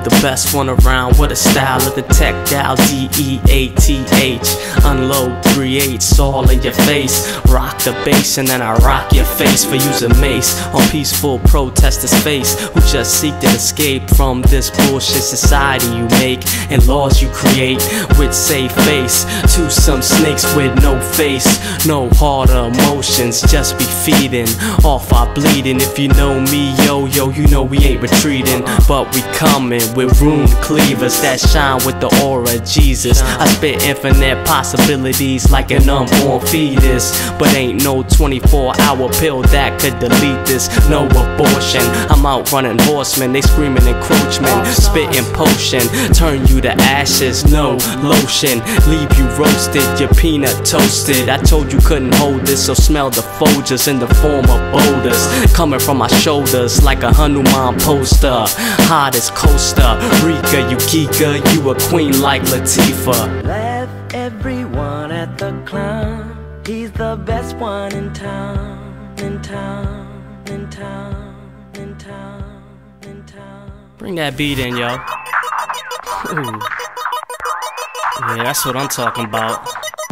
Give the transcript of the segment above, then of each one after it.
the best one around with a style of the tech dial DEATH. Unload 3/8 all in your face. Rock the bass and then I rock your face for using mace on peaceful protesters' face who just seek to escape from this bullshit society you make and laws you create with safe face to some snakes with no face, no harder emotions, just be feeding off our bleeding. If you know me, yo, you know we ain't retreating, but we coming with rune cleavers that shine with the aura of Jesus. I spit infinite possibilities like an unborn fetus, but ain't no 24-hour pill that could delete this. No abortion, I'm out running horsemen, they screaming encroachment, spitting potion, turn you to ashes, no lotion, leave you roasted, your peanut toasted. I told you couldn't hold this, so smell the Folgers in the form of boulders coming from my shoulders like a Hanuman poster. Hot as Costa Rica, you geeker, you a queen like Latifah. Laugh everyone at the clown, he's the best one in town, in town, in town, in town, in town. Bring that beat in, yo. Ooh. Yeah, that's what I'm talking about.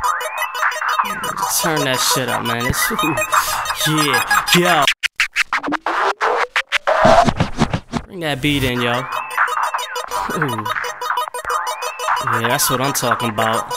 Turn that shit up, man. It's, yeah, yo. Bring that beat in, yo. Ooh. Yeah, that's what I'm talking about.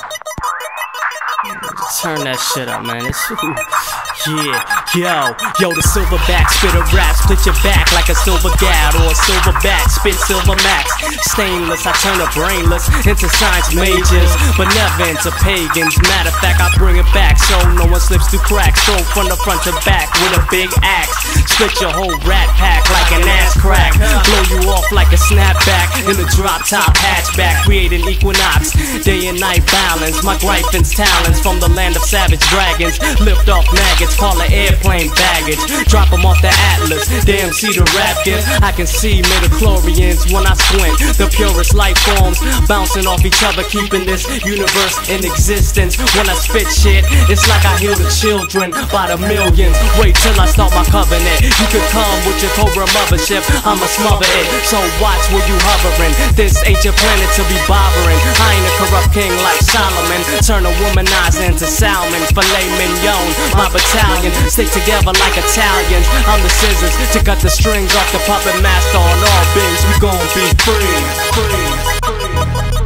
Turn that shit up, man. It's, yeah, yo, the silverback spitter rap, split your back like a silver gad or a silverback, spit silver max. Stainless, I turn a brainless into science majors, but never into pagans. Matter of fact, I bring it back so no one slips through cracks. Throw from the front to back with a big axe. Split your whole rat pack like an ass crack. Blow you off like a snapback in a drop top hatchback. Create an equinox, day and night balance. My Gryphon's talents from the land of savage dragons. Lift off maggots, call it airplane baggage. Drop them off the Atlas, damn see the rap gift. I can see midichlorians when I squint. The purest life forms bouncing off each other, keeping this universe in existence. When I spit shit, it's like I heal the children by the millions. Wait till I start my covenant. You could come with your Cobra mothership, I'ma smother it. So watch where you hovering. This ain't your planet to be bothering. I ain't a corrupt king like Solomon. Turn a womanizer into salmon, filet mignon. My battalion stick together like Italians. I'm the scissors to cut the strings off the puppet master on all bins. We gon' be free.